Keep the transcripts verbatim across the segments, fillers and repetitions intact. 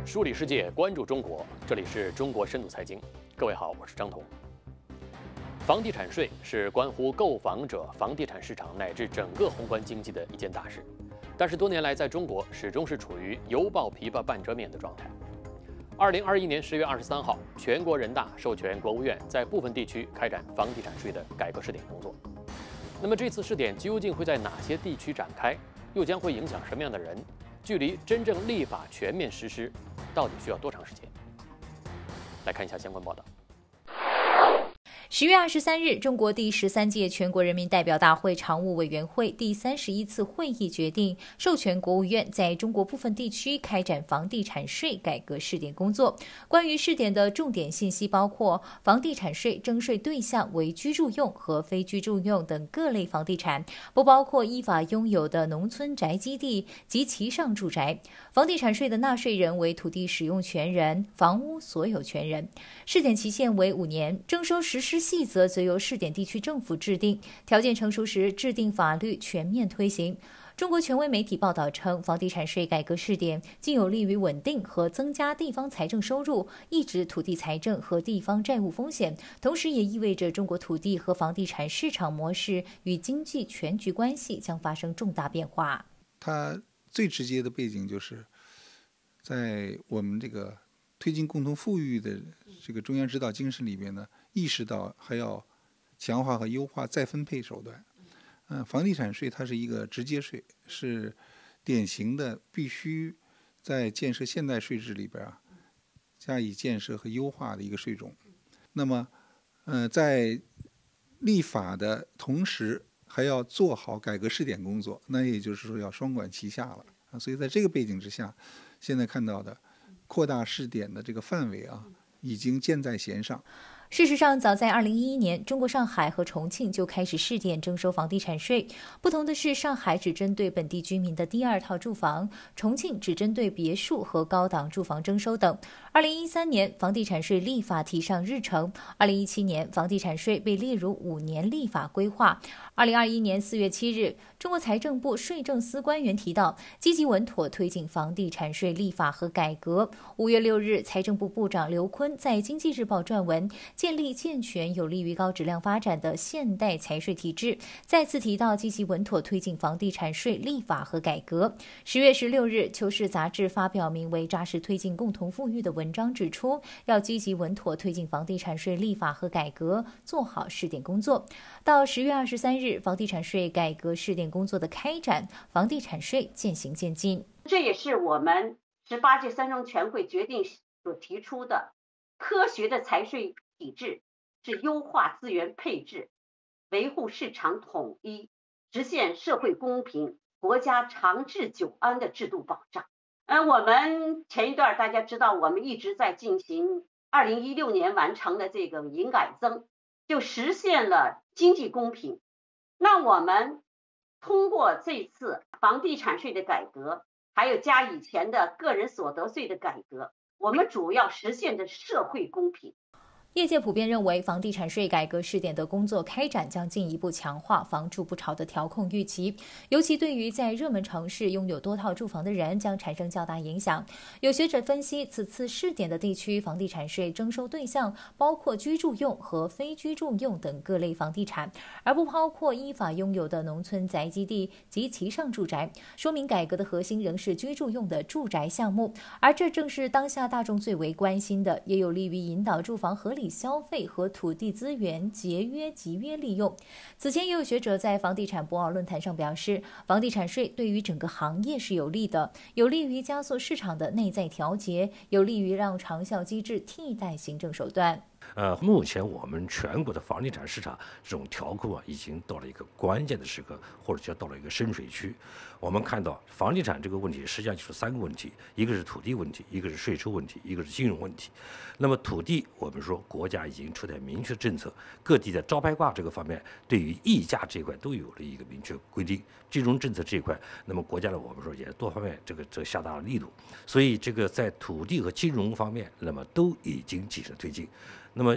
梳理世界，关注中国，这里是中国深度财经。各位好，我是张彤。房地产税是关乎购房者、房地产市场乃至整个宏观经济的一件大事，但是多年来在中国始终是处于犹抱琵琶半遮面的状态。二零二一年十月二十三号，全国人大授权国务院在部分地区开展房地产税的改革试点工作。那么这次试点究竟会在哪些地区展开，又将会影响什么样的人？距离真正立法全面实施，到底需要多长时间？来看一下相关报道。 十月二十三日，中国第十三届全国人民代表大会常务委员会第三十一次会议决定，授权国务院在中国部分地区开展房地产税改革试点工作。关于试点的重点信息包括：房地产税征税对象为居住用和非居住用等各类房地产，不包括依法拥有的农村宅基地及其上住宅。房地产税的纳税人为土地使用权人、房屋所有权人。试点期限为五年，征收实施细则则由试点地区政府制定，条件成熟时制定法律全面推行。中国权威媒体报道称，房地产税改革试点既有利于稳定和增加地方财政收入，抑制土地财政和地方债务风险，同时也意味着中国土地和房地产市场模式与经济全局关系将发生重大变化。 它最直接的背景就是在我们这个推进共同富裕的这个中央指导精神里边呢，意识到还要强化和优化再分配手段。嗯、呃，房地产税它是一个直接税，是典型的必须在建设现代税制里边啊加以建设和优化的一个税种。那么，呃，在立法的同时，还要做好改革试点工作，那也就是说要双管齐下了啊。所以在这个背景之下，现在看到的扩大试点的这个范围啊，已经箭在弦上。 事实上，早在二零一一年，中国上海和重庆就开始试点征收房地产税。不同的是，上海只针对本地居民的第二套住房，重庆只针对别墅和高档住房征收等。二零一三年，房地产税立法提上日程。二零一七年，房地产税被列入五年立法规划。二零二一年四月七日，中国财政部税政司官员提到，积极稳妥推进房地产税立法和改革。五月六日，财政部部长刘昆在《经济日报》撰文，建立健全有利于高质量发展的现代财税体制，再次提到积极稳妥推进房地产税立法和改革。十月十六日，《求是》杂志发表名为《扎实推进共同富裕》的文章，指出要积极稳妥推进房地产税立法和改革，做好试点工作。到十月二十三日，房地产税改革试点工作的开展，房地产税渐行渐近。 这也是我们十八届三中全会决定所提出的科学的财税体制，是优化资源配置，维护市场统一，实现社会公平、国家长治久安的制度保障。呃，我们前一段大家知道，我们一直在进行二零一六年完成的这个营改增，就实现了经济公平。那我们通过这次房地产税的改革，还有加以前的个人所得税的改革，我们主要实现的社会公平。 业界普遍认为，房地产税改革试点的工作开展将进一步强化房住不炒的调控预期，尤其对于在热门城市拥有多套住房的人将产生较大影响。有学者分析，此次试点的地区房地产税征收对象包括居住用和非居住用等各类房地产，而不包括依法拥有的农村宅基地及其上住宅，说明改革的核心仍是居住用的住宅项目，而这正是当下大众最为关心的，也有利于引导住房合理消费和土地资源节约集约利用。此前也有学者在房地产博鳌论坛上表示，房地产税对于整个行业是有利的，有利于加速市场的内在调节，有利于让长效机制替代行政手段。 呃，目前我们全国的房地产市场这种调控啊，已经到了一个关键的时刻，或者叫到了一个深水区。我们看到房地产这个问题，实际上就是三个问题：一个是土地问题，一个是税收问题，一个是金融问题。那么土地，我们说国家已经出台明确政策，各地在招拍挂这个方面，对于溢价这一块都有了一个明确规定。金融政策这一块，那么国家呢，我们说也多方面这个这个下大了力度，所以这个在土地和金融方面，那么都已经进行推进。那么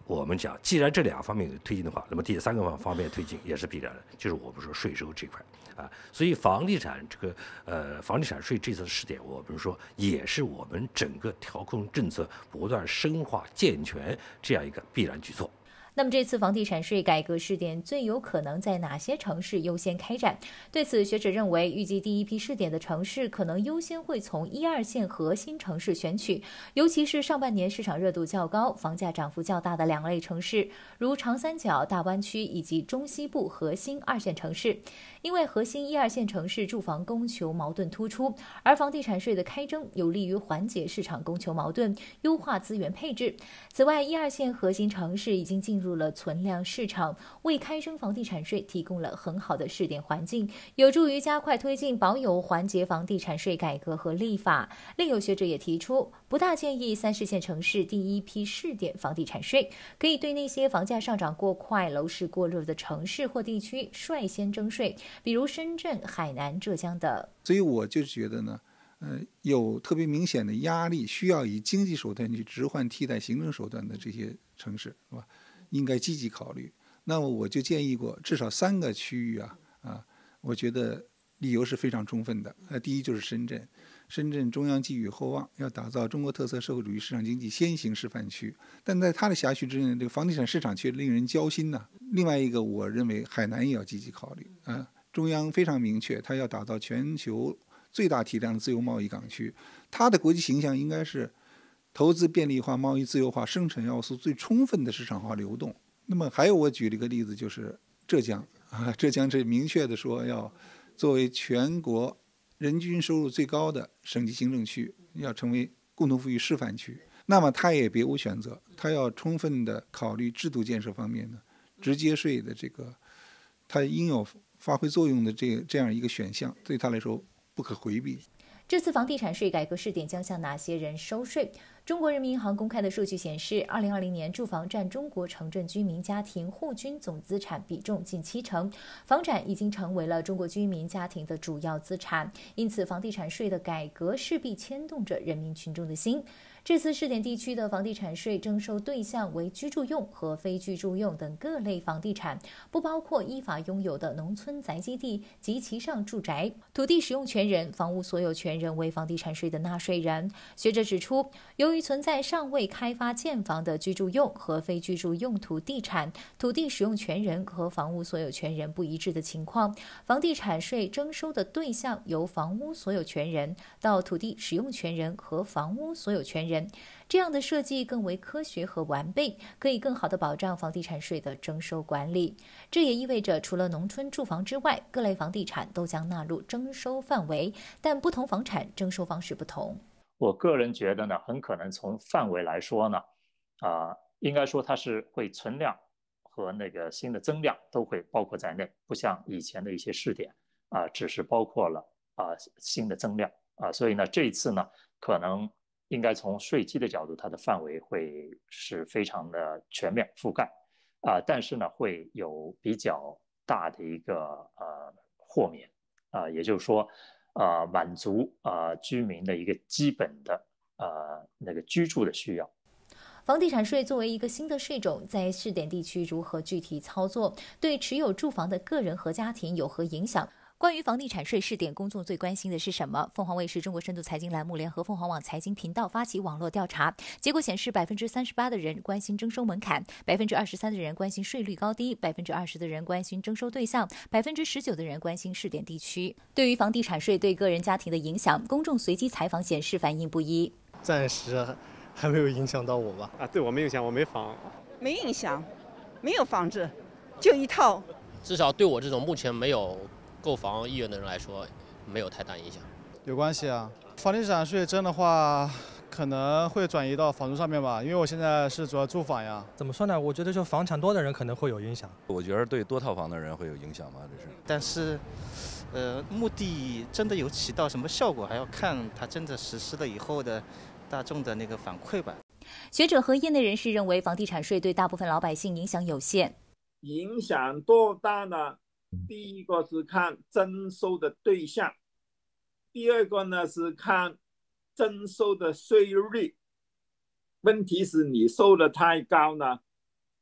我们讲，既然这两方面有推进的话，那么第三个方方面推进也是必然的，就是我们说税收这块啊。所以房地产这个呃房地产税这次的试点，我们说也是我们整个调控政策不断深化健全这样一个必然举措。 那么这次房地产税改革试点最有可能在哪些城市优先开展？对此，学者认为，预计第一批试点的城市可能优先会从一二线核心城市选取，尤其是上半年市场热度较高、房价涨幅较大的两类城市，如长三角、大湾区以及中西部核心二线城市。因为核心一二线城市住房供求矛盾突出，而房地产税的开征有利于缓解市场供求矛盾，优化资源配置。此外，一二线核心城市已经进入了存量市场，为开征房地产税提供了很好的试点环境，有助于加快推进保有环节房地产税改革和立法。另有学者也提出，不大建议三四线城市第一批试点房地产税，可以对那些房价上涨过快、楼市过热的城市或地区率先征税，比如深圳、海南、浙江等。 所以我就觉得呢，呃，有特别明显的压力，需要以经济手段去置换替代行政手段的这些城市，是吧？应该积极考虑。那么我就建议过，至少三个区域啊啊，我觉得理由是非常充分的。呃，第一就是深圳，深圳中央寄予厚望，要打造中国特色社会主义市场经济先行示范区，但在它的辖区之内，这个房地产市场却令人焦心呐、啊。另外一个，我认为海南也要积极考虑啊。中央非常明确，它要打造全球最大体量的自由贸易港区，它的国际形象应该是投资便利化、贸易自由化、生产要素最充分的市场化流动。那么还有我举了一个例子，就是浙江啊，浙江是明确的说要作为全国人均收入最高的省级行政区，要成为共同富裕示范区。那么它也别无选择，它要充分的考虑制度建设方面的直接税的这个它应有发挥作用的这这样一个选项，对他来说不可回避。 这次房地产税改革试点将向哪些人收税？中国人民银行公开的数据显示，二零二零年住房占中国城镇居民家庭户均总资产比重近七成，房产已经成为了中国居民家庭的主要资产，因此房地产税的改革势必牵动着人民群众的心。这次试点地区的房地产税征收对象为居住用和非居住用等各类房地产，不包括依法拥有的农村宅基地及其上住宅。土地使用权人、房屋所有权人为房地产税的纳税人。学者指出，由于存在尚未开发建房的居住用和非居住用途地产，土地使用权人和房屋所有权人不一致的情况，房地产税征收的对象由房屋所有权人到土地使用权人和房屋所有权人。这样的设计更为科学和完备，可以更好地保障房地产税的征收管理。这也意味着，除了农村住房之外，各类房地产都将纳入征收范围，但不同房产征收方式不同。 我个人觉得呢，很可能从范围来说呢，啊、呃，应该说它是会存量和那个新的增量都会包括在内，不像以前的一些试点啊、呃，只是包括了啊、呃、新的增量啊、呃，所以呢，这一次呢，可能应该从税基的角度，它的范围会是非常的全面覆盖啊、呃，但是呢，会有比较大的一个呃豁免啊、呃，也就是说。呃，满足呃居民的一个基本的呃那个居住的需要。 房地产税作为一个新的税种，在试点地区如何具体操作，对持有住房的个人和家庭有何影响？关于房地产税试点，公众最关心的是什么？凤凰卫视中国深度财经栏目联合凤凰网财经频道发起网络调查，结果显示，百分之三十八的人关心征收门槛，百分之二十三的人关心税率高低，百分之二十的人关心征收对象，百分之十九的人关心试点地区。对于房地产税对个人家庭的影响，公众随机采访显示反应不一。 暂时还没有影响到我吧？ 啊，对我没影响，我没房。 没影响，没有房子，就一套。 至少对我这种目前没有购房意愿的人来说，没有太大影响。 有关系啊，房地产税征的话，可能会转移到房租上面吧，因为我现在是主要住房呀。 怎么说呢？我觉得就房产多的人可能会有影响。 我觉得对多套房的人会有影响吗？这是。 但是，呃，目的真的有起到什么效果，还要看它真的实施了以后的大众的那个反馈吧。 学者和业内人士认为，房地产税对大部分老百姓影响有限。 影响多大呢？第一个是看征收的对象，第二个呢是看征收的税率。问题是你收的太高呢，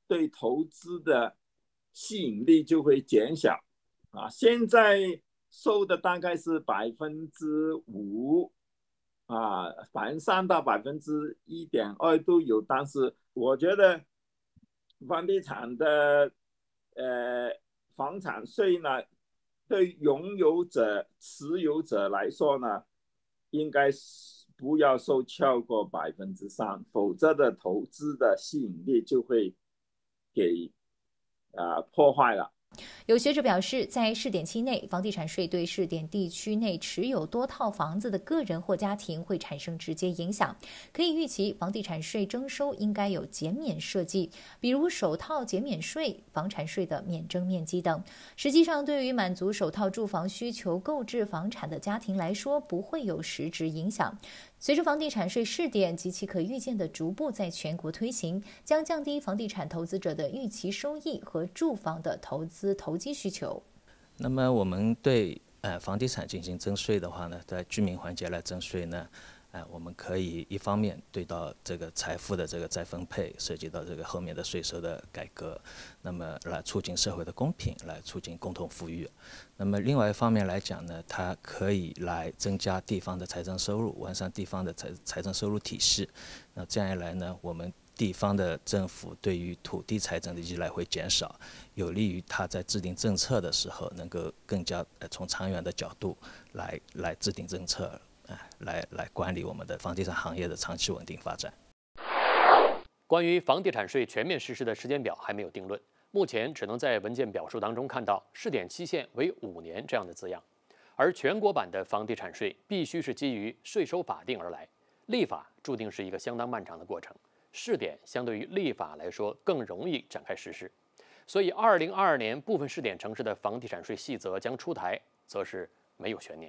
对投资的吸引力就会减小啊。现在收的大概是百分之五啊，百分之三到百分之一点二都有，但是我觉得房地产的呃房产税呢，对拥有者、持有者来说呢，应该不要收超过百分之三，否则的投资的吸引力就会给啊、呃、破坏了。 有学者表示，在试点期内，房地产税对试点地区内持有多套房子的个人或家庭会产生直接影响。可以预期，房地产税征收应该有减免设计，比如首套减免税、房产税的免征面积等。实际上，对于满足首套住房需求购置房产的家庭来说，不会有实质影响。随着房地产税试点及其可预见的逐步在全国推行，将降低房地产投资者的预期收益和住房的投资投机需求。 那么我们对呃房地产进行征税的话呢，在居民环节来征税呢，呃，我们可以一方面对到这个财富的这个再分配，涉及到这个后面的税收的改革，那么来促进社会的公平，来促进共同富裕。那么另外一方面来讲呢，它可以来增加地方的财政收入，完善地方的财财政收入体系。那这样一来呢，我们地方的政府对于土地财政的依赖会减少，有利于它在制定政策的时候能够更加呃从长远的角度来来制定政策，呃、来来管理我们的房地产行业的长期稳定发展。 关于房地产税全面实施的时间表还没有定论，目前只能在文件表述当中看到试点期限为五年这样的字样，而全国版的房地产税必须是基于税收法定而来，立法注定是一个相当漫长的过程。试点相对于立法来说更容易展开实施，所以二零二二年部分试点城市的房地产税细则将出台，则是没有悬念。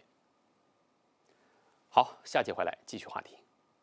好，下节回来继续话题。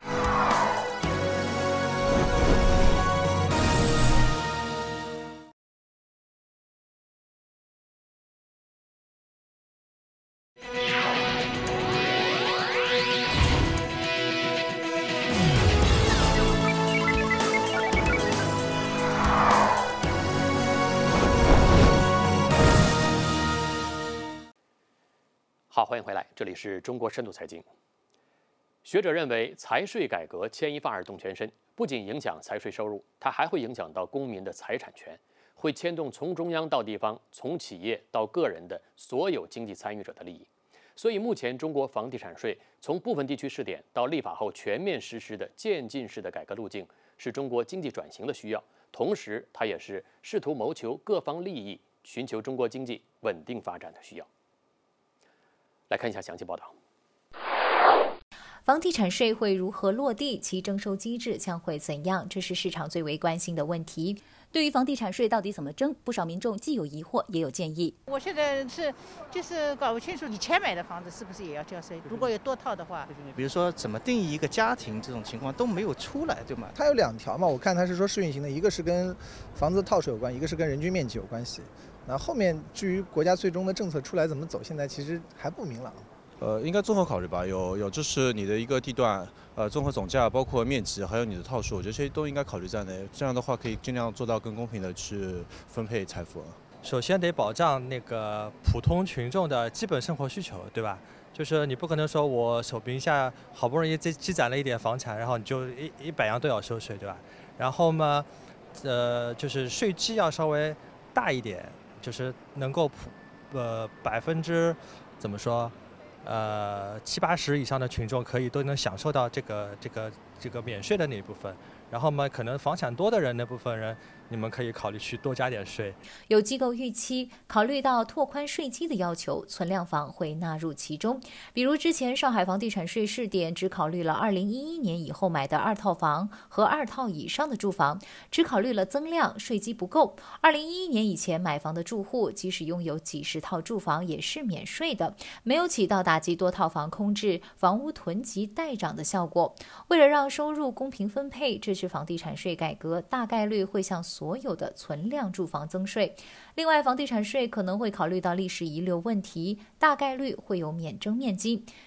好，欢迎回来，这里是中国深度财经。学者认为，财税改革牵一发而动全身，不仅影响财税收入，它还会影响到公民的财产权，会牵动从中央到地方、从企业到个人的所有经济参与者的利益。所以，目前中国房地产税从部分地区试点到立法后全面实施的渐进式的改革路径，是中国经济转型的需要，同时，它也是试图谋求各方利益、寻求中国经济稳定发展的需要。来看一下详细报道。 房地产税会如何落地？其征收机制将会怎样？这是市场最为关心的问题。对于房地产税到底怎么征，不少民众既有疑惑，也有建议。 我现在是就是搞不清楚，以前买的房子是不是也要交税？如果有多套的话， 比如说怎么定义一个家庭，这种情况都没有出来，对吗？ 它有两条嘛，我看它是说试运行的，一个是跟房子套税有关，一个是跟人均面积有关系。那后面至于国家最终的政策出来怎么走，现在其实还不明朗。 呃，应该综合考虑吧，有有就是你的一个地段，呃，综合总价，包括面积，还有你的套数，我觉得这些都应该考虑在内。这样的话，可以尽量做到更公平的去分配财富。 首先得保障那个普通群众的基本生活需求，对吧？就是你不可能说我手名下好不容易积积攒了一点房产，然后你就一一百样都要收税，对吧？然后嘛，呃，就是税基要稍微大一点，就是能够普呃百分之怎么说？呃，七八十以上的群众可以都能享受到这个这个这个免税的那一部分，然后嘛，可能房产多的人那部分人，你们可以考虑去多加点税。 有机构预期，考虑到拓宽税基的要求，存量房会纳入其中。比如之前上海房地产税试点只考虑了二零一一年以后买的二套房和二套以上的住房，只考虑了增量，税基不够。二零一一年以前买房的住户，即使拥有几十套住房也是免税的，没有起到打击多套房空置、房屋囤积待涨的效果。为了让收入公平分配，这次房地产税改革大概率会向所有的存量住房增税。另外，房地产税可能会考虑到历史遗留问题，大概率会有免征面积。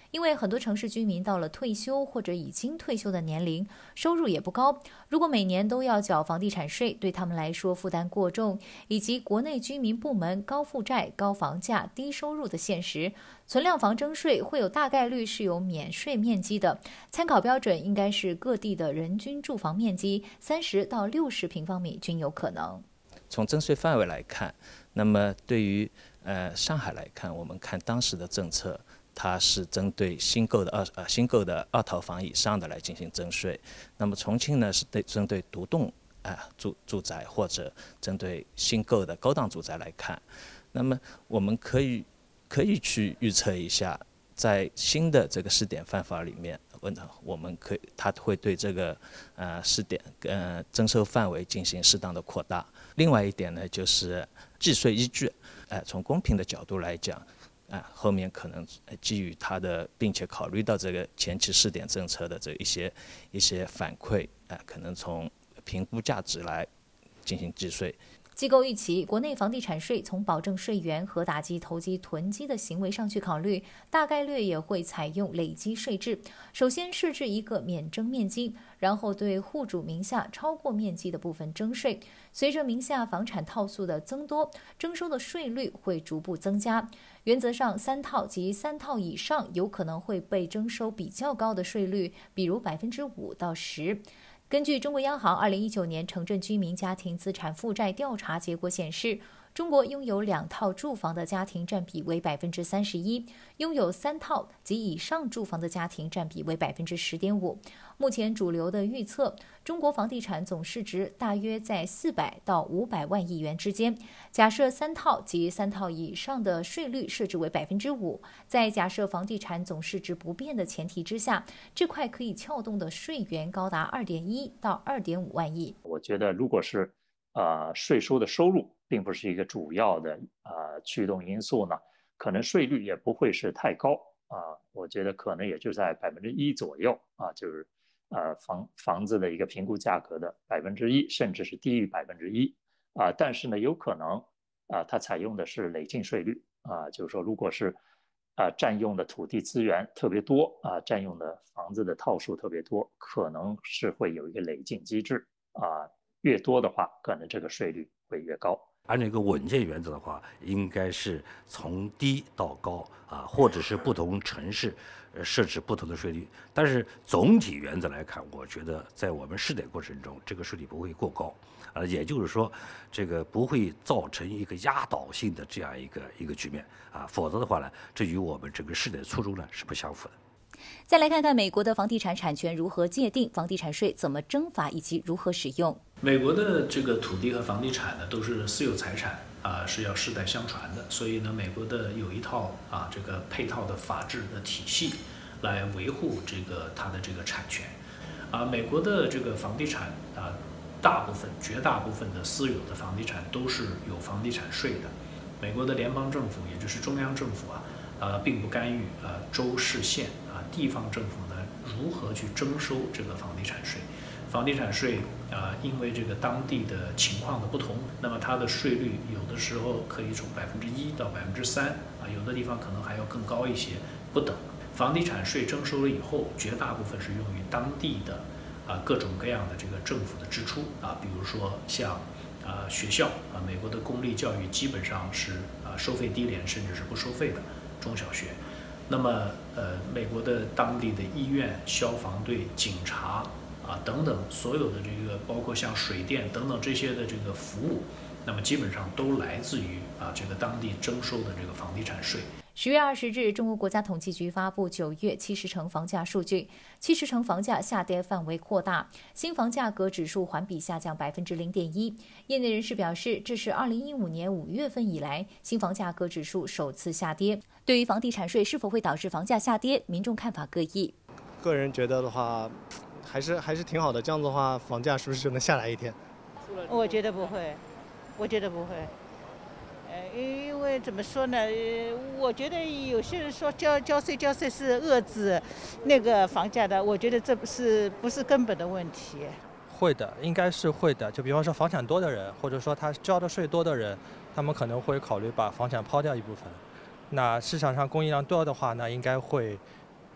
因为很多城市居民到了退休或者已经退休的年龄，收入也不高，如果每年都要缴房地产税，对他们来说负担过重，以及国内居民部门高负债、高房价、低收入的现实，存量房征税会有大概率是有免税面积的，参考标准应该是各地的人均住房面积三十到六十平方米均有可能。 从征税范围来看，那么对于呃上海来看，我们看当时的政策，它是针对新购的二呃新购的二套房以上的来进行征税。那么重庆呢是对针对独栋啊、呃、住住宅或者针对新购的高档住宅来看。那么我们可以可以去预测一下，在新的这个试点办法里面，问我们可以它会对这个呃试点呃征收范围进行适当的扩大。另外一点呢，就是计税依据，呃，从公平的角度来讲，啊、呃，后面可能基于它的，并且考虑到这个前期试点政策的这一些一些反馈，啊、呃，可能从评估价值来进行计税。 机构预期，国内房地产税从保证税源和打击投机囤积的行为上去考虑，大概率也会采用累积税制。首先设置一个免征面积，然后对户主名下超过面积的部分征税。随着名下房产套数的增多，征收的税率会逐步增加。原则上，三套及三套以上有可能会被征收比较高的税率，比如百分之五到十。根据中国央行二零一九年城镇居民家庭资产负债调查结果显示，中国拥有两套住房的家庭占比为百分之三十一，拥有三套及以上住房的家庭占比为百分之十点五。目前主流的预测，中国房地产总市值大约在四百到五百万亿元之间。假设三套及三套以上的税率设置为百分之五，在假设房地产总市值不变的前提之下，这块可以撬动的税源高达二点一到二点五万亿。 我觉得，如果是呃税收的收入并不是一个主要的呃驱动因素呢，可能税率也不会是太高啊、呃，我觉得可能也就在百分之一左右啊，就是呃房房子的一个评估价格的百分之一，甚至是低于百分之一啊。但是呢，有可能啊、呃，它采用的是累进税率啊、呃，就是说，如果是啊、呃、占用的土地资源特别多啊、呃，占用的房子的套数特别多，可能是会有一个累进机制啊、呃，越多的话，可能这个税率会越高。 按照一个稳健原则的话，应该是从低到高啊，或者是不同城市呃设置不同的税率。但是总体原则来看，我觉得在我们试点过程中，这个税率不会过高，啊，也就是说，这个不会造成一个压倒性的这样一个一个局面啊，否则的话呢，这与我们整个试点初衷呢是不相符的。 再来看看美国的房地产产权如何界定，房地产税怎么征罚以及如何使用。 美国的这个土地和房地产呢都是私有财产啊，是要世代相传的，所以呢，美国的有一套啊这个配套的法治的体系来维护这个它的这个产权啊。美国的这个房地产啊，大部分绝大部分的私有的房地产都是有房地产税的。美国的联邦政府也就是中央政府啊。呃，并不干预呃州市县啊、呃、地方政府呢如何去征收这个房地产税。房地产税啊、呃，因为这个当地的情况的不同，那么它的税率有的时候可以从百分之一到百分之三啊，有的地方可能还要更高一些，不等。房地产税征收了以后，绝大部分是用于当地的啊、呃、各种各样的这个政府的支出啊，比如说像啊、呃、学校啊，美国的公立教育基本上是啊、呃、收费低廉，甚至是不收费的。中小学，那么呃，美国的当地的医院、消防队、警察啊等等，所有的这个包括像水电等等这些的这个服务，那么基本上都来自于啊这个当地征收的这个房地产税。 十月二十日，中国国家统计局发布九月七十城房价数据，七十城房价下跌范围扩大，新房价格指数环比下降百分之零点一。业内人士表示，这是二零一五年五月份以来新房价格指数首次下跌。对于房地产税是否会导致房价下跌，民众看法各异。 个人觉得的话，还是还是挺好的，这样子的话，房价是不是就能下来一天？ 我觉得不会，我觉得不会。呃，因为怎么说呢？我觉得有些人说交交税交税是遏制那个房价的，我觉得这不是不是根本的问题。 会的，应该是会的。就比方说房产多的人，或者说他交的税多的人，他们可能会考虑把房产抛掉一部分。那市场上供应量多的话，那应该会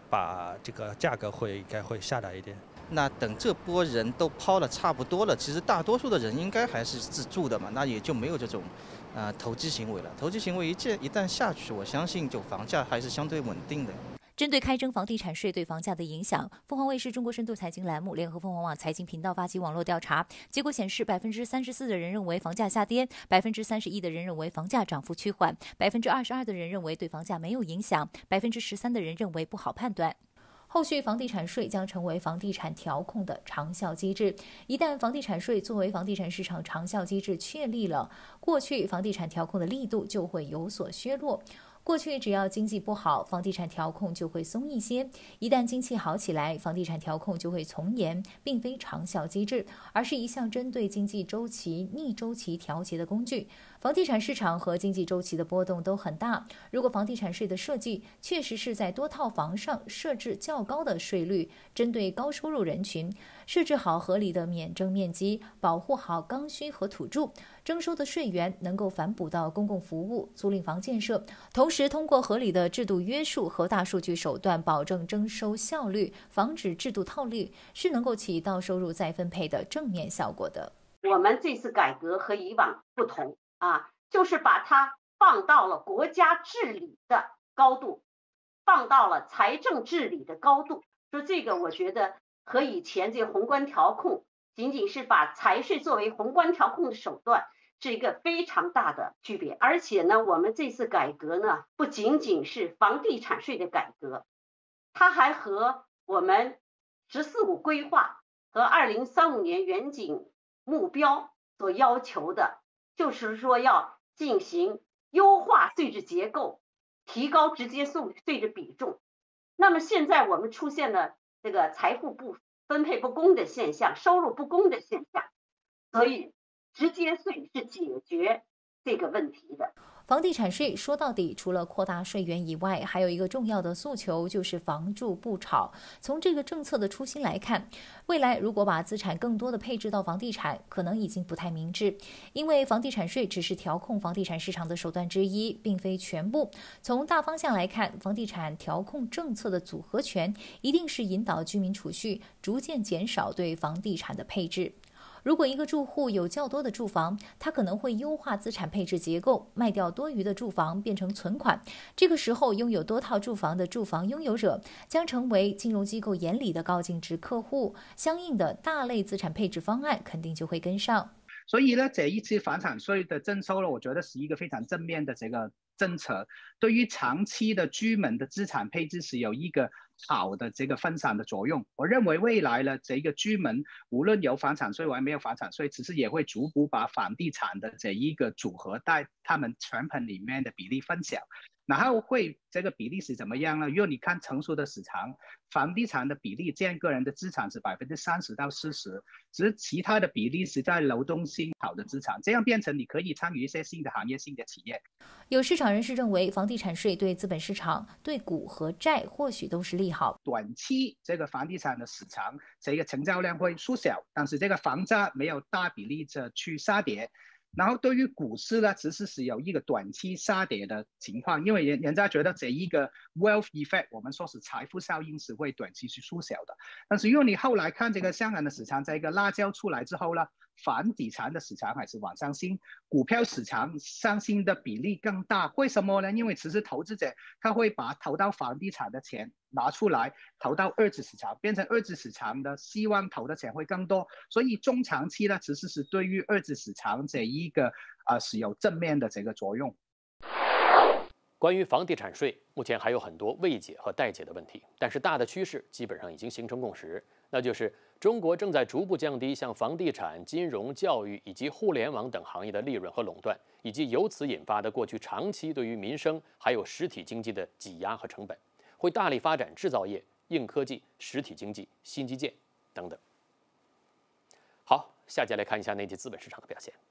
把这个价格会应该会下来一点。 那等这波人都抛的差不多了，其实大多数的人应该还是自住的嘛，那也就没有这种呃投机行为了。投机行为一见一旦下去，我相信就房价还是相对稳定的。 针对开征房地产税对房价的影响，凤凰卫视中国深度财经栏目联合凤凰网财经频道发起网络调查，结果显示，百分之三十四的人认为房价下跌，百分之三十一的人认为房价涨幅趋缓，百分之二十二的人认为对房价没有影响，百分之十三的人认为不好判断。后续房地产税将成为房地产调控的长效机制。一旦房地产税作为房地产市场长效机制确立了，过去房地产调控的力度就会有所削弱。过去只要经济不好，房地产调控就会松一些；一旦经济好起来，房地产调控就会从严，并非长效机制，而是一项针对经济周期逆周期调节的工具。房地产市场和经济周期的波动都很大，如果房地产税的设计确实是在多套房上设置较高的税率，针对高收入人群，设置好合理的免征面积，保护好刚需和土著，征收的税源能够反哺到公共服务、租赁房建设，同时通过合理的制度约束和大数据手段保证征收效率，防止制度套利，是能够起到收入再分配的正面效果的。 我们这次改革和以往不同啊，就是把它放到了国家治理的高度，放到了财政治理的高度。说这个我觉得和以前这宏观调控仅仅是把财税作为宏观调控的手段，是一个非常大的区别。而且呢，我们这次改革呢，不仅仅是房地产税的改革，它还和我们十四五规划和二零三五年远景目标所要求的，就是说要进行优化税制结构，提高直接税税的比重。那么现在我们出现了这个财富不分配不公的现象，收入不公的现象，所以直接税是解决这个问题的。 房地产税说到底，除了扩大税源以外，还有一个重要的诉求，就是房住不炒。从这个政策的初心来看，未来如果把资产更多的配置到房地产，可能已经不太明智，因为房地产税只是调控房地产市场的手段之一，并非全部。从大方向来看，房地产调控政策的组合拳一定是引导居民储蓄，逐渐减少对房地产的配置。如果一个住户有较多的住房，他可能会优化资产配置结构，卖掉多余的住房变成存款。这个时候，拥有多套住房的住房拥有者将成为金融机构眼里的高净值客户，相应的大类资产配置方案肯定就会跟上。 所以呢，这一次房产税的征收呢，我觉得是一个非常正面的这个政策，对于长期的居民的资产配置是有一个好的这个分散的作用。我认为未来呢，这个居民无论有房产税还没有房产税，其实也会逐步把房地产的这一个组合在他们全盘里面的比例分小。然后会这个比例是怎么样呢？如果你看成熟的市场，房地产的比例占个人的资产是百分之三十到四十，只是其他的比例是在流动性好的资产，这样变成你可以参与一些新的行业、新的企业。 有市场人士认为，房地产税对资本市场、对股和债或许都是利好。 短期这个房地产的市场这个成交量会缩小，但是这个房价没有大比例的去杀跌。然后对于股市呢，其实是有一个短期杀跌的情况，因为人人家觉得这一个 wealth effect， 我们说是财富效应是会短期去缩小的。但是如果你后来看这个香港的市场，这个辣椒出来之后呢，房地产的市场还是往上升，股票市场上升的比例更大。为什么呢？因为其实投资者他会把投到房地产的钱拿出来投到二级市场，变成二级市场的希望投的钱会更多，所以中长期呢，其实是对于二级市场这一个啊、呃、是有正面的这个作用。 关于房地产税，目前还有很多未解和待解的问题，但是大的趋势基本上已经形成共识，那就是中国正在逐步降低像房地产、金融、教育以及互联网等行业的利润和垄断，以及由此引发的过去长期对于民生还有实体经济的挤压和成本，会大力发展制造业、硬科技、实体经济、新基建等等。好，下节来看一下内地资本市场的表现。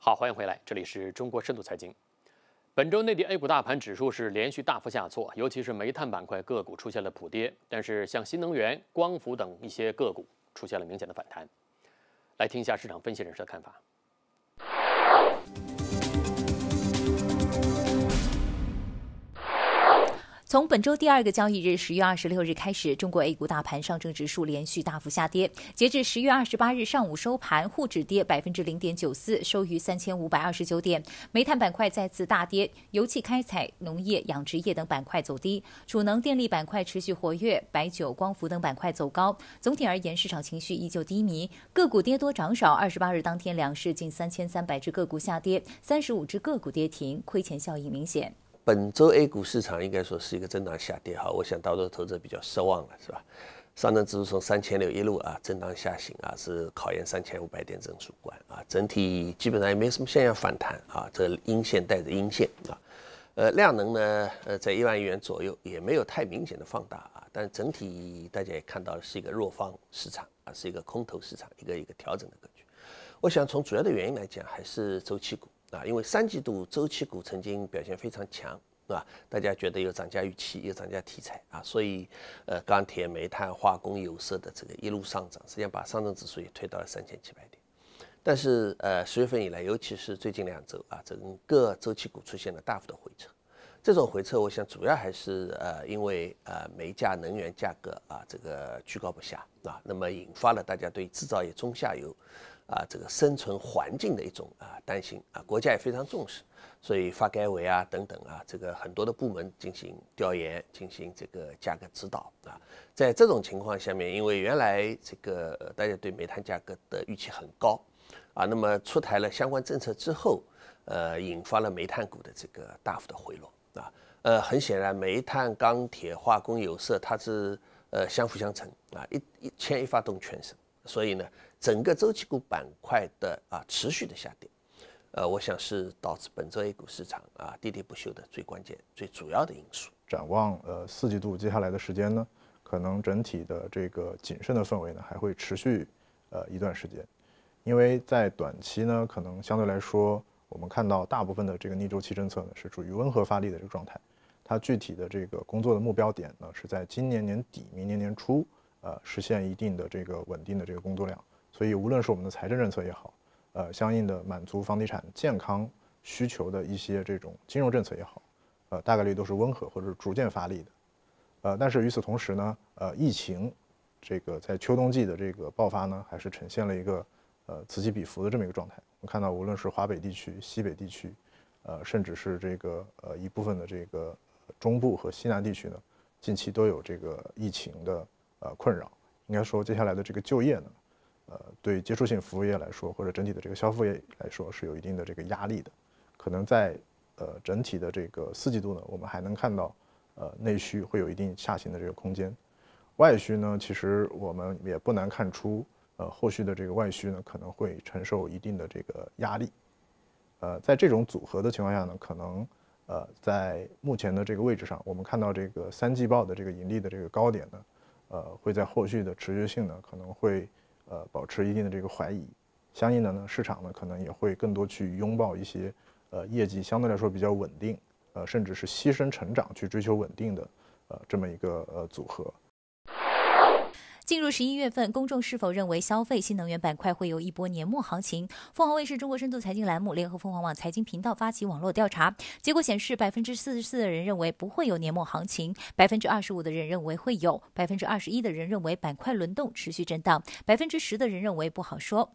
好，欢迎回来，这里是中国深度财经。本周内地 A 股大盘指数是连续大幅下挫，尤其是煤炭板块个股出现了普跌，但是像新能源、光伏等一些个股出现了明显的反弹。来听一下市场分析人士的看法。 从本周第二个交易日十月二十六日开始，中国 A 股大盘上证指数连续大幅下跌。截至十月二十八日上午收盘，沪指跌百分之零点九四，收于三千五百二十九点。煤炭板块再次大跌，油气开采、农业、养殖业等板块走低，储能、电力板块持续活跃，白酒、光伏等板块走高。总体而言，市场情绪依旧低迷，个股跌多涨少。二十八日当天，两市近三千三百只个股下跌，三十五只个股跌停，亏钱效应明显。 本周 A 股市场应该说是一个震荡下跌哈，我想大多投资者比较失望了，是吧？上证指数从三千六一路啊震荡下行啊，是考验三千五百点整数关啊，整体基本上也没什么现象反弹啊，这阴线带着阴线啊，呃量能呢呃在一万亿元左右，也没有太明显的放大啊，但整体大家也看到是一个弱方市场啊，是一个空头市场，一个一个调整的格局。我想从主要的原因来讲，还是周期股。啊，因为三季度周期股曾经表现非常强，啊，大家觉得有涨价预期，有涨价题材啊，所以呃钢铁、煤炭、化工、有色的这个一路上涨，实际上把上证指数也推到了三千七百点。但是呃十月份以来，尤其是最近两周啊，整个周期股出现了大幅的回撤。这种回撤，我想主要还是呃因为呃煤价、能源价格啊这个居高不下啊，那么引发了大家对制造业中下游。啊，这个生存环境的一种啊担心啊，国家也非常重视，所以发改委啊等等啊，这个很多的部门进行调研，进行这个价格指导啊。在这种情况下面，因为原来这个、呃、大家对煤炭价格的预期很高啊，那么出台了相关政策之后，呃，引发了煤炭股的这个大幅的回落啊。呃，很显然，煤炭、钢铁、化工、有色，它是呃相辅相成啊，一一牵一发动全身，所以呢。整个周期股板块的啊持续的下跌，呃，我想是导致本周 A 股市场啊跌跌不休的最关键、最主要的因素。 展望呃四季度接下来的时间呢，可能整体的这个谨慎的氛围呢还会持续呃一段时间，因为在短期呢，可能相对来说，我们看到大部分的这个逆周期政策呢是处于温和发力的这个状态，它具体的这个工作的目标点呢是在今年年底、明年年初呃实现一定的这个稳定的这个工作量。所以，无论是我们的财政政策也好，呃，相应的满足房地产健康需求的一些这种金融政策也好，呃，大概率都是温和或者是逐渐发力的，呃，但是与此同时呢，呃，疫情这个在秋冬季的这个爆发呢，还是呈现了一个呃此起彼伏的这么一个状态。我们看到，无论是华北地区、西北地区，呃，甚至是这个呃一部分的这个中部和西南地区呢，近期都有这个疫情的呃困扰。应该说，接下来的这个就业呢。呃，对接触性服务业来说，或者整体的这个消费业来说，是有一定的这个压力的。可能在呃整体的这个四季度呢，我们还能看到，呃内需会有一定下行的这个空间。外需呢，其实我们也不难看出，呃后续的这个外需呢可能会承受一定的这个压力。呃，在这种组合的情况下呢，可能呃在目前的这个位置上，我们看到这个三季报的这个盈利的这个高点呢，呃会在后续的持续性呢可能会。呃，保持一定的这个怀疑，相应的呢，市场呢可能也会更多去拥抱一些呃业绩相对来说比较稳定，呃，甚至是牺牲成长去追求稳定的呃这么一个呃组合。 进入十一月份，公众是否认为消费新能源板块会有一波年末行情？凤凰卫视中国深度财经栏目联合凤凰网财经频道发起网络调查，结果显示，百分之四十四的人认为不会有年末行情，百分之二十五的人认为会有，百分之二十一的人认为板块轮动持续震荡，百分之十的人认为不好说。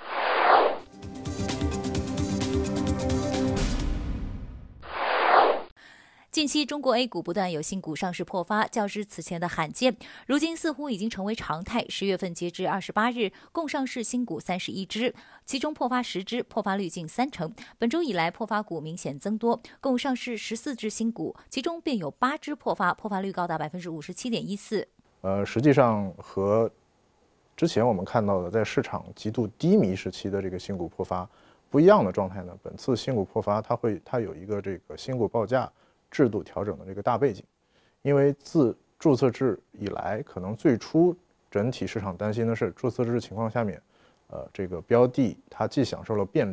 近期中国 A 股不断有新股上市破发，较之此前的罕见，如今似乎已经成为常态。十月份截至二十八日，共上市新股三十一只，其中破发十只，破发率近三成。本周以来，破发股明显增多，共上市十四只新股，其中便有八只破发，破发率高达百分之五十七点一四。 呃，实际上和之前我们看到的在市场极度低迷时期的这个新股破发不一样的状态呢，本次新股破发它会它有一个这个新股报价制度调整的这个大背景，因为自注册制以来，可能最初整体市场担心的是注册制情况下面，呃，这个标的它既享受了便利，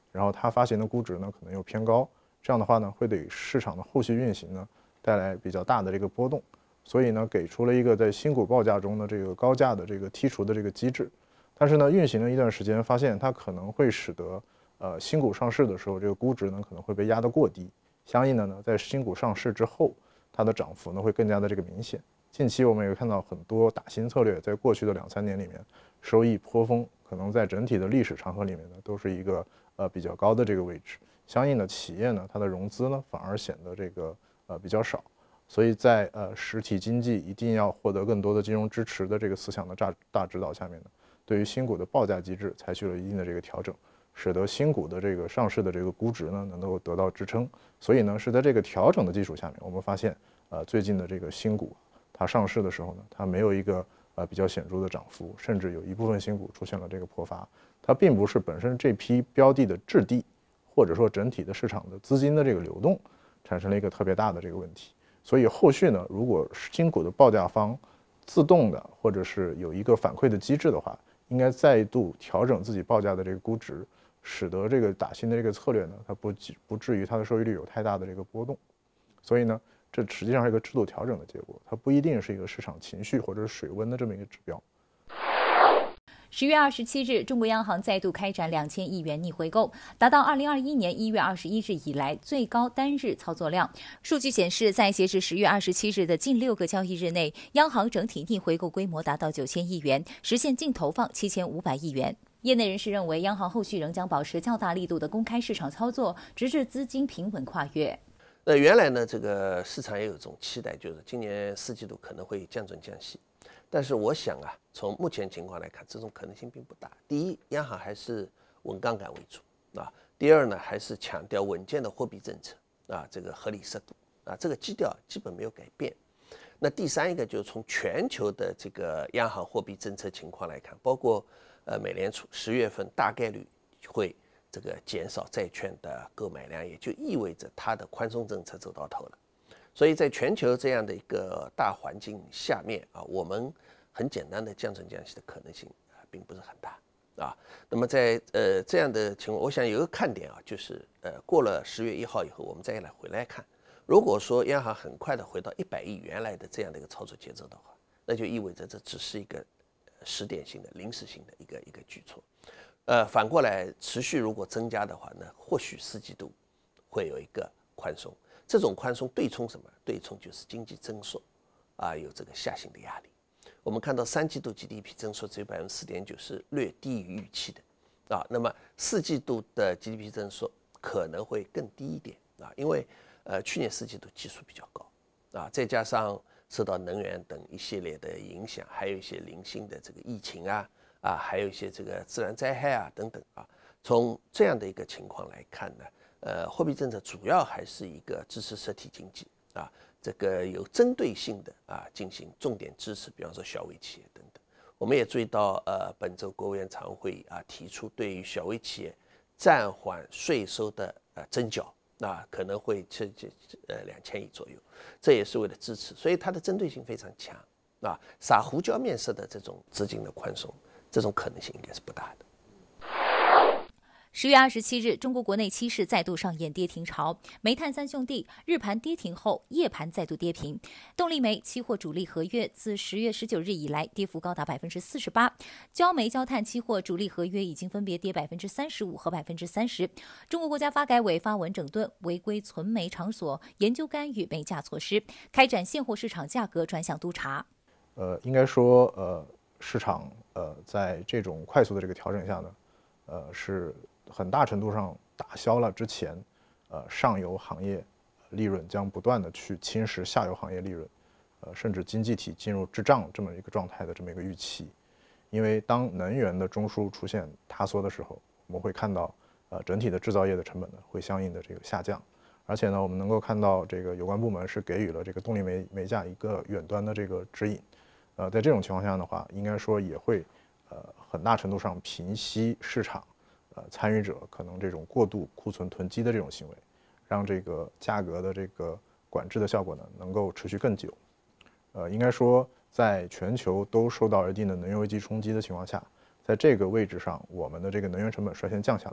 然后它发行的估值呢可能又偏高，这样的话呢会对市场的后续运行呢带来比较大的这个波动，所以呢给出了一个在新股报价中的这个高价的这个剔除的这个机制。但是呢运行了一段时间，发现它可能会使得呃新股上市的时候这个估值呢可能会被压得过低，相应的呢在新股上市之后，它的涨幅呢会更加的这个明显。近期我们也看到很多打新策略在过去的两三年里面收益颇丰，可能在整体的历史长河里面呢都是一个呃比较高的这个位置，相应的企业呢它的融资呢反而显得这个呃比较少，所以在呃实体经济一定要获得更多的金融支持的这个思想的大大指导下面呢，对于新股的报价机制采取了一定的这个调整，使得新股的这个上市的这个估值呢能够得到支撑。所以呢是在这个调整的基础下面，我们发现呃最近的这个新股它上市的时候呢，它没有一个呃比较显著的涨幅，甚至有一部分新股出现了这个破发。它并不是本身这批标的的质地，或者说整体的市场的资金的这个流动产生了一个特别大的这个问题。所以后续呢，如果新股的报价方自动的或者是有一个反馈的机制的话，应该再度调整自己报价的这个估值，使得这个打新的这个策略呢，它不不至于它的收益率有太大的这个波动。所以呢，这实际上是一个制度调整的结果，它不一定是一个市场情绪或者是水温的这么一个指标。 十月二十七日，中国央行再度开展两千亿元逆回购，达到二零二一年一月二十一日以来最高单日操作量。数据显示，在截至十月二十七日的近六个交易日内，央行整体逆回购规模达到九千亿元，实现净投放七千五百亿元。业内人士认为，央行后续仍将保持较大力度的公开市场操作，直至资金平稳跨越。 那原来呢，这个市场也有一种期待，就是今年四季度可能会降准降息。但是我想啊，从目前情况来看，这种可能性并不大。第一，央行还是稳杠杆为主啊；第二呢，还是强调稳健的货币政策啊，这个合理适度啊，这个基调基本没有改变。那第三一个就是从全球的这个央行货币政策情况来看，包括呃美联储十月份大概率会这个减少债券的购买量，也就意味着它的宽松政策走到头了。所以在全球这样的一个大环境下面啊，我们很简单的降准降息的可能性啊，并不是很大啊。那么在呃这样的情况，我想有一个看点啊，就是呃过了十月一号以后，我们再来回来看，如果说央行很快的回到一百亿原来的这样的一个操作节奏的话，那就意味着这只是一个时点性的、临时性的一个一个举措。呃，反过来持续如果增加的话呢，或许四季度会有一个宽松。这种宽松对冲什么？对冲就是经济增速啊，有这个下行的压力。我们看到三季度 G D P 增速只有百分之四点九，是略低于预期的啊。那么四季度的 G D P 增速可能会更低一点啊，因为呃去年四季度基数比较高啊，再加上受到能源等一系列的影响，还有一些零星的这个疫情啊啊，还有一些这个自然灾害啊等等啊。从这样的一个情况来看呢，呃，货币政策主要还是一个支持实体经济啊，这个有针对性的啊进行重点支持，比方说小微企业等等。我们也注意到，呃，本周国务院常会啊提出对于小微企业暂缓税收的呃征缴，啊可能会这这呃两千亿左右，这也是为了支持，所以它的针对性非常强啊，撒胡椒面式的这种资金的宽松，这种可能性应该是不大的。 十月二十七日，中国国内期市再度上演跌停潮，煤炭三兄弟日盘跌停后，夜盘再度跌平。动力煤期货主力合约自十月十九日以来跌幅高达百分之四十八，焦煤、焦炭期货主力合约已经分别跌百分之三十五和百分之三十。中国国家发改委发文整顿违规存煤场所，研究干预煤价措施，开展现货市场价格专项督查。 呃，应该说，呃，市场呃在这种快速的这个调整下呢，呃是。很大程度上打消了之前，呃上游行业利润将不断的去侵蚀下游行业利润，呃甚至经济体进入滞胀这么一个状态的这么一个预期。因为当能源的中枢出现塌缩的时候，我们会看到，呃整体的制造业的成本呢会相应的这个下降，而且呢我们能够看到这个有关部门是给予了这个动力煤煤价一个远端的这个指引，呃在这种情况下的话，应该说也会呃很大程度上平息市场。呃，参与者可能这种过度库存囤积的这种行为，让这个价格的这个管制的效果呢，能够持续更久。呃，应该说，在全球都受到一定的能源危机冲击的情况下，在这个位置上，我们的这个能源成本率先降下来，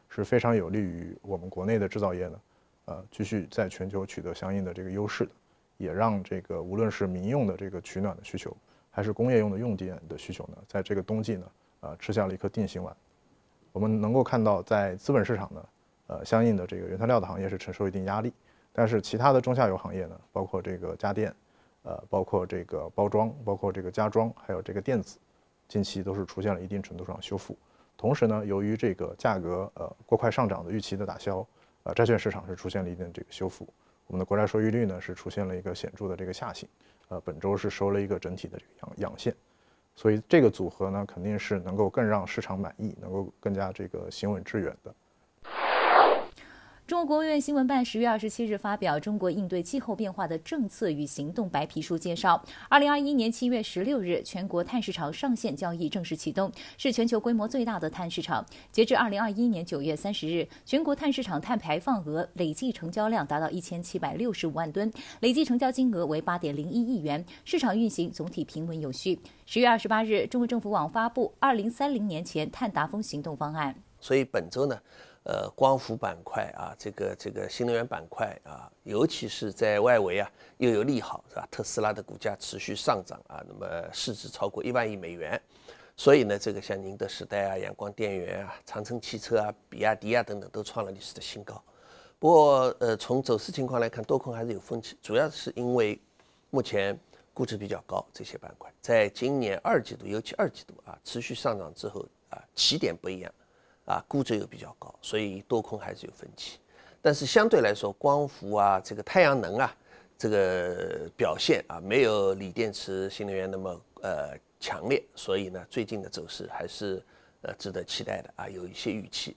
是非常有利于我们国内的制造业呢，呃，继续在全球取得相应的这个优势的，也让这个无论是民用的这个取暖的需求，还是工业用的用电的需求呢，在这个冬季呢，呃，吃下了一颗定心丸。我们能够看到，在资本市场呢，呃，相应的这个原材料的行业是承受一定压力，但是其他的中下游行业呢，包括这个家电，呃，包括这个包装，包括这个家装，还有这个电子，近期都是出现了一定程度上修复。同时呢，由于这个价格呃过快上涨的预期的打消，呃，债券市场是出现了一定的这个修复。我们的国债收益率呢是出现了一个显著的这个下行，呃，本周是收了一个整体的这个阳阳线。所以这个组合呢，肯定是能够更让市场满意，能够更加这个行稳致远的。 中国国务院新闻办十月二十七日发表《中国应对气候变化的政策与行动白皮书》，介绍，二零二一年七月十六日，全国碳市场上线交易正式启动，是全球规模最大的碳市场。截至二零二一年九月三十日，全国碳市场碳排放额累计成交量达到一千七百六十五万吨，累计成交金额为八点零一亿元，市场运行总体平稳有序。十月二十八日，中国政府网发布二零三零年前碳达峰行动方案。 所以本周呢，呃，光伏板块啊，这个这个新能源板块啊，尤其是在外围啊，又有利好，是吧？特斯拉的股价持续上涨啊，那么市值超过一万亿美元，所以呢，这个像宁德时代啊、阳光电源啊、长城汽车啊、比亚迪啊等等，都创了历史的新高。不过，呃，从走势情况来看，多空还是有分歧，主要是因为目前估值比较高，这些板块在今年二季度，尤其二季度啊，持续上涨之后啊，起点不一样。啊，估值又比较高，所以多空还是有分歧。但是相对来说，光伏啊，这个太阳能啊，这个表现啊，没有锂电池新能源那么呃强烈，所以呢，最近的走势还是呃值得期待的啊，有一些预期。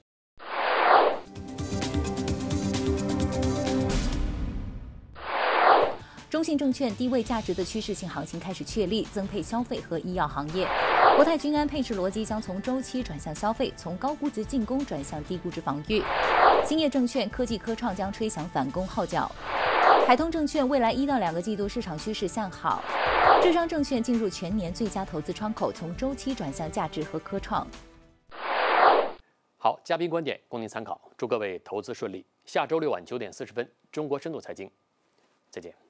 中信证券低位价值的趋势性行情开始确立，增配消费和医药行业。国泰君安配置逻辑将从周期转向消费，从高估值进攻转向低估值防御。兴业证券、科技科创将吹响反攻号角。海通证券未来一到两个季度市场趋势向好。浙商证券进入全年最佳投资窗口，从周期转向价值和科创。 好，嘉宾观点供您参考，祝各位投资顺利。下周六晚九点四十分，中国深度财经，再见。